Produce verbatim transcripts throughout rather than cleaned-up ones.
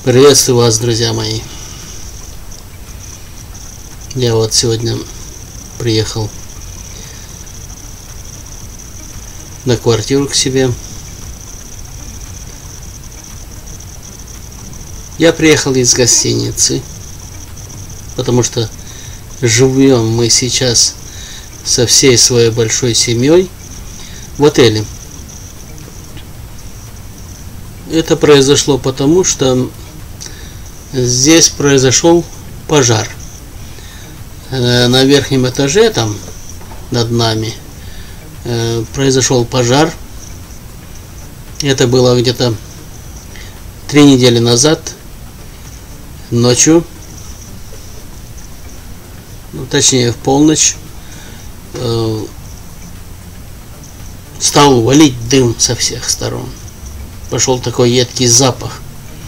Приветствую вас, друзья мои. Я вот сегодня приехал на квартиру к себе. Я приехал из гостиницы, потому что живем мы сейчас со всей своей большой семьей в отеле. Это произошло потому, что здесь произошел пожар. На верхнем этаже, там над нами, произошел пожар. Это было где-то три недели назад, ночью, ну, точнее в полночь, стал валить дым со всех сторон. Пошел такой едкий запах.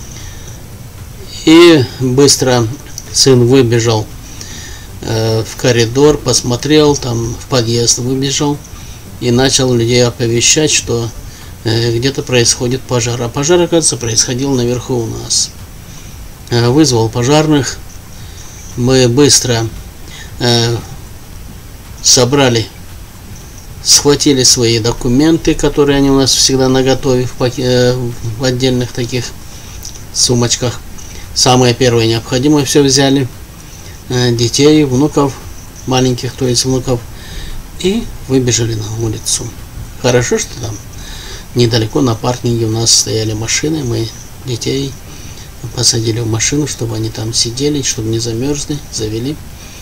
И быстро сын выбежал э, в коридор, посмотрел, там в подъезд выбежал и начал людей оповещать, что э, где-то происходит пожар. А пожар, оказывается, происходил наверху у нас. Э, вызвал пожарных. Мы быстро э, собрали, схватили свои документы, которые они у нас всегда наготове в, э, в отдельных таких сумочках. Самое первое необходимое все взяли, детей, внуков, маленьких, то есть внуков, и выбежали на улицу. Хорошо, что там недалеко на паркинге у нас стояли машины, мы детей посадили в машину, чтобы они там сидели, чтобы не замерзли, завели.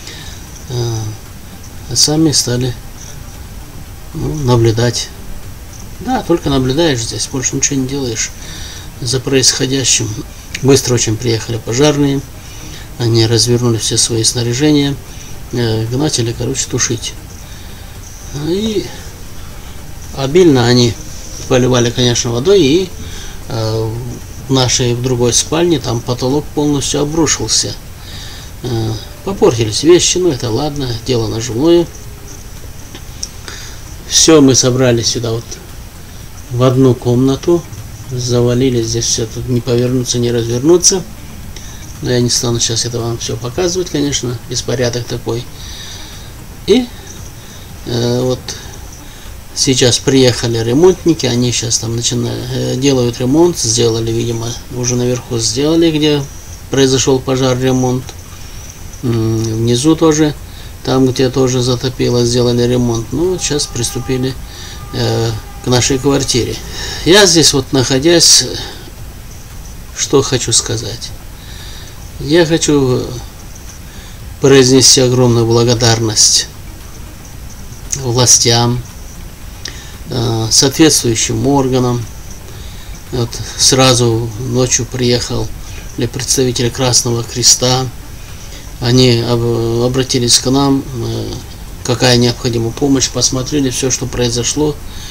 А сами стали ну, наблюдать. Да, только наблюдаешь здесь, больше ничего не делаешь за происходящим. Быстро очень приехали пожарные, они развернули все свои снаряжения, э, начали, короче, тушить. И обильно они поливали, конечно, водой, и э, в нашей в другой спальне там потолок полностью обрушился. Э, попортились вещи, ну это ладно, дело наживное. Все мы собрали сюда вот в одну комнату. Завалили здесь все, тут не повернуться, не развернуться. Но я не стану сейчас это вам все показывать, конечно, беспорядок такой. И э, вот сейчас приехали ремонтники, они сейчас там начинают, э, делают ремонт, сделали, видимо, уже наверху сделали, где произошел пожар, ремонт. М-м, внизу тоже, там где тоже затопило, сделали ремонт. Ну вот сейчас приступили э, к нашей квартире. Я здесь вот находясь, что хочу сказать. Я хочу произнести огромную благодарность властям, соответствующим органам. Вот сразу ночью приехал представитель Красного Креста. Они обратились к нам, какая необходима помощь, посмотрели все, что произошло,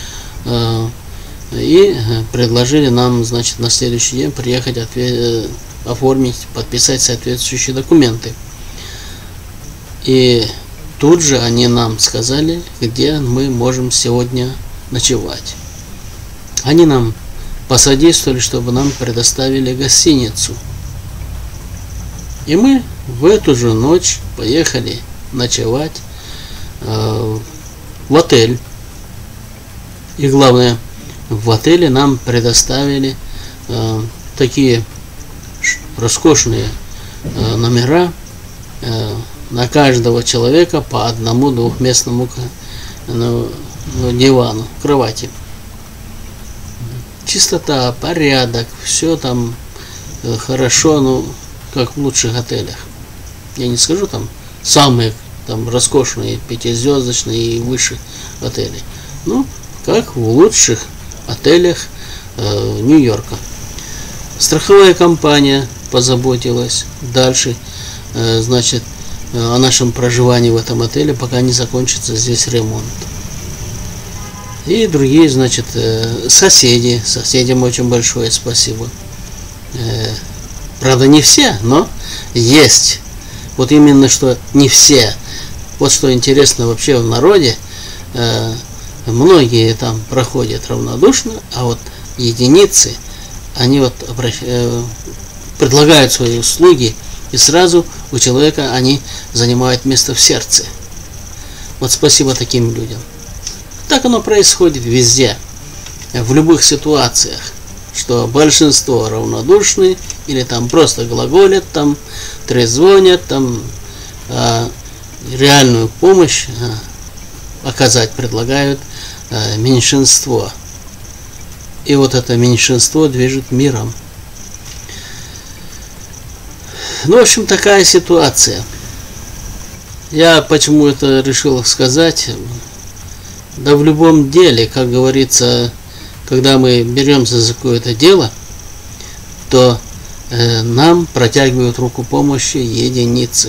и предложили нам, значит, на следующий день приехать, отве- оформить, подписать соответствующие документы. И тут же они нам сказали, где мы можем сегодня ночевать. Они нам посодействовали, чтобы нам предоставили гостиницу. И мы в эту же ночь поехали ночевать э, в отель. И главное, в отеле нам предоставили э, такие роскошные э, номера, э, на каждого человека по одному двухместному ну, дивану, кровати. Чистота, порядок, все там э, хорошо, ну, как в лучших отелях. Я не скажу там самые там роскошные, пятизвездочные и выше отели. Ну, как в лучших отелях э, Нью-Йорка. Страховая компания позаботилась дальше, э, значит, э, о нашем проживании в этом отеле, пока не закончится здесь ремонт. И другие, значит, э, соседи, соседям очень большое спасибо. Э, правда, не все, но есть. Вот именно что не все. Вот что интересно вообще в народе. Э, Многие там проходят равнодушно, а вот единицы, они вот обращ... предлагают свои услуги, и сразу у человека они занимают место в сердце. Вот спасибо таким людям. Так оно происходит везде, в любых ситуациях, что большинство равнодушны или там просто глаголят, там трезвонят, там а, реальную помощь а, оказать предлагают а, меньшинство. И вот это меньшинство движет миром. Ну, в общем, такая ситуация. Я почему это решил сказать? Да в любом деле, как говорится, когда мы беремся за какое-то дело, то э, нам протягивают руку помощи единицы.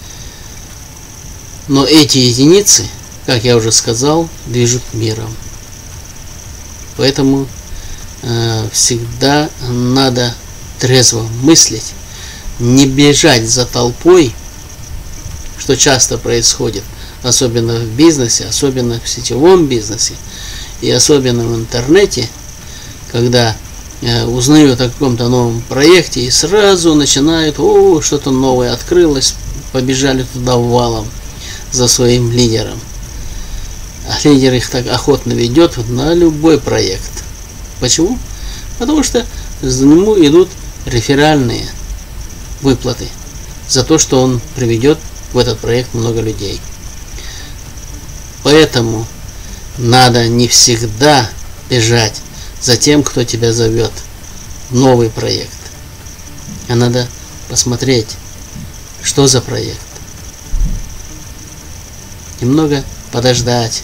Но эти единицы, как я уже сказал, движут миром. Поэтому э, всегда надо трезво мыслить, не бежать за толпой, что часто происходит, особенно в бизнесе, особенно в сетевом бизнесе и особенно в интернете, когда э, узнают о каком-то новом проекте и сразу начинают: о, что-то новое открылось, побежали туда валом за своим лидером. А лидер их так охотно ведет на любой проект. Почему? Потому что за нему идут реферальные выплаты за то, что он приведет в этот проект много людей. Поэтому надо не всегда бежать за тем, кто тебя зовет в новый проект, а надо посмотреть, что за проект, немного подождать,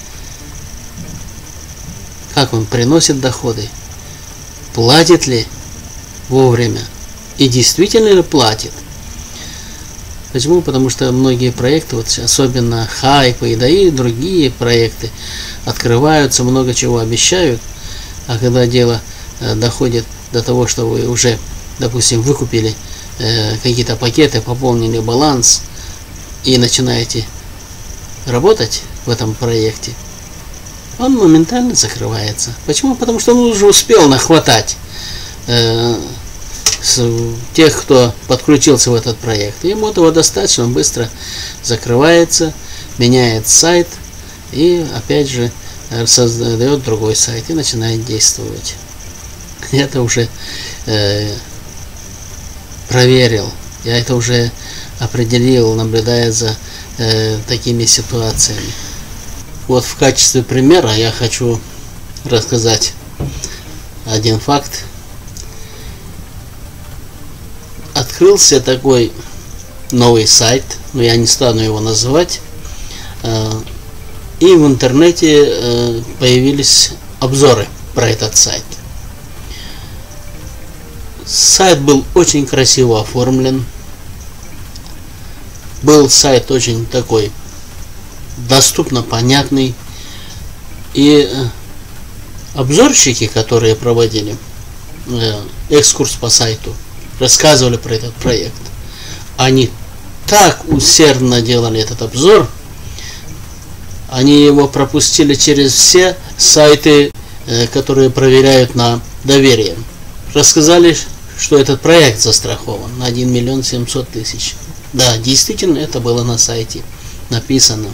как он приносит доходы, платит ли вовремя и действительно ли платит. Почему? Потому что многие проекты, вот особенно хайпы, да и другие проекты, открываются, много чего обещают, а когда дело э, доходит до того, что вы уже, допустим, выкупили э, какие-то пакеты, пополнили баланс и начинаете работать в этом проекте, он моментально закрывается. Почему? Потому что он уже успел нахватать э, с тех, кто подключился в этот проект. Ему этого достаточно, он быстро закрывается, меняет сайт и опять же создает другой сайт и начинает действовать. Я это уже э, проверил, я это уже определил, наблюдая за э, такими ситуациями. Вот в качестве примера я хочу рассказать один факт. Открылся такой новый сайт, но я не стану его называть, и в интернете появились обзоры про этот сайт. Сайт был очень красиво оформлен, был сайт очень такой доступно понятный, и обзорщики, которые проводили экскурс по сайту, рассказывали про этот проект, они так усердно делали этот обзор, они его пропустили через все сайты, которые проверяют на доверие. Рассказали, что этот проект застрахован на один миллион семьсот тысяч. Да, действительно, это было на сайте написано.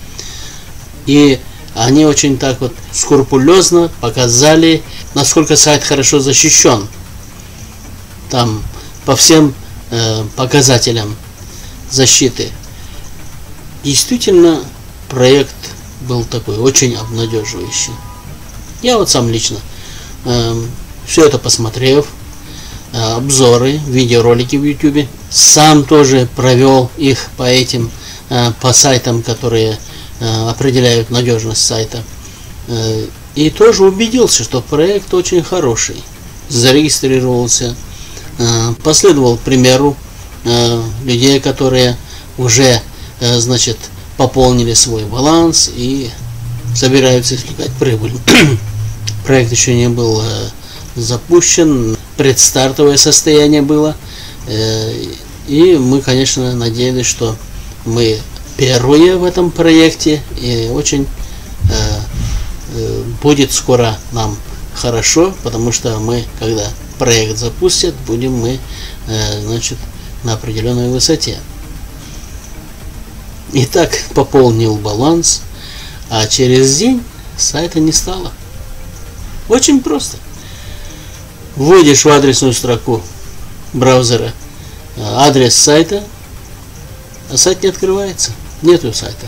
И они очень так вот скрупулезно показали, насколько сайт хорошо защищен. Там по всем э, показателям защиты. Действительно, проект был такой очень обнадеживающий. Я вот сам лично э, все это посмотрев, э, обзоры, видеоролики в ютубе, сам тоже провел их по этим, э, по сайтам, которые э, определяют надежность сайта. Э, и тоже убедился, что проект очень хороший. Зарегистрировался, э, последовал примеру э, людей, которые уже, э, значит, пополнили свой баланс и собираются извлекать прибыль. Проект еще не был э, запущен, предстартовое состояние было, э, и мы, конечно, надеялись, что мы первые в этом проекте, и очень э, э, будет скоро нам хорошо, потому что мы, когда проект запустят, будем мы значит, на определенной высоте. И так пополнил баланс, а через день сайта не стало. Очень просто. Вводишь в адресную строку браузера адрес сайта, а сайт не открывается. Нету сайта.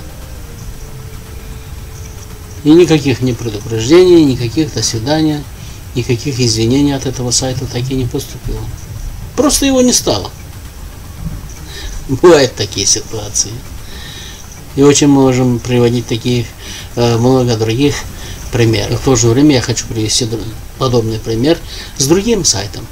И никаких ни предупреждений, никаких до свидания, никаких извинений от этого сайта так и не поступило. Просто его не стало. Бывают такие ситуации. И очень можем приводить такие э, много других примеров. В то же время я хочу привести подобный пример с другим сайтом,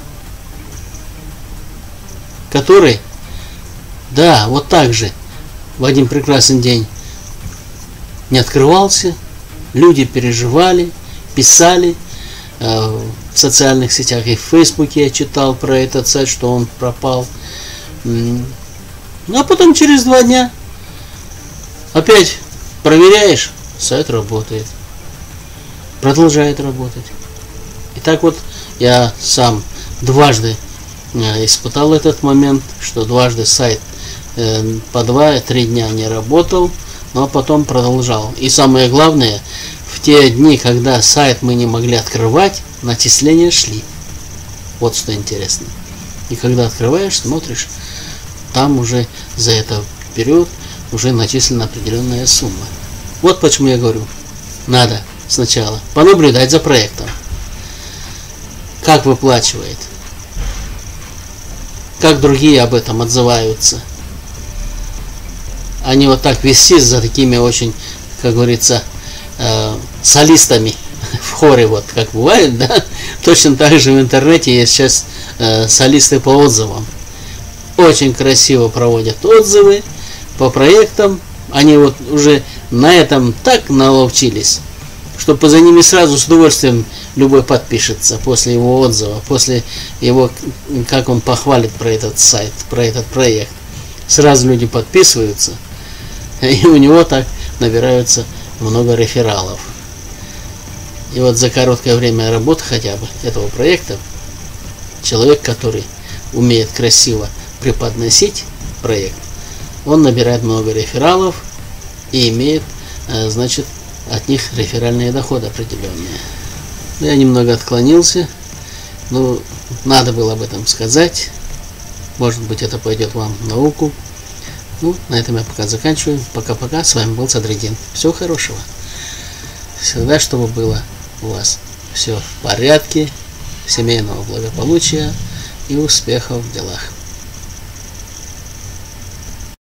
который, да, вот так же в один прекрасный день не открывался. Люди переживали, писали э, в социальных сетях и в Фейсбуке я читал про этот сайт, что он пропал. Ну а потом через два дня опять проверяешь, сайт работает, продолжает работать. И так вот я сам дважды э, испытал этот момент, что дважды сайт э, по два-три дня не работал, но потом продолжал. И самое главное, в те дни, когда сайт мы не могли открывать, начисления шли. Вот что интересно. И когда открываешь, смотришь, там уже за этот период уже начислена определенная сумма. Вот почему я говорю, надо сначала понаблюдать за проектом. Как выплачивает, как другие об этом отзываются. Они вот так вести за такими очень, как говорится, э, солистами в хоре, вот как бывает, да. Точно так же в интернете есть сейчас э, солисты по отзывам. Очень красиво проводят отзывы по проектам. Они вот уже на этом так наловчились, что за ними сразу с удовольствием любой подпишется после его отзыва, после его, как он похвалит про этот сайт, про этот проект. Сразу люди подписываются, и у него так набираются много рефералов. И вот за короткое время работы хотя бы этого проекта человек, который умеет красиво преподносить проект, он набирает много рефералов и имеет, значит, от них реферальные доходы определенные. Я немного отклонился, но надо было об этом сказать. Может быть, это пойдет вам в науку. Ну, на этом я пока заканчиваю. Пока-пока. С вами был Садриддин. Всего хорошего. Всегда, чтобы было у вас все в порядке, семейного благополучия и успехов в делах.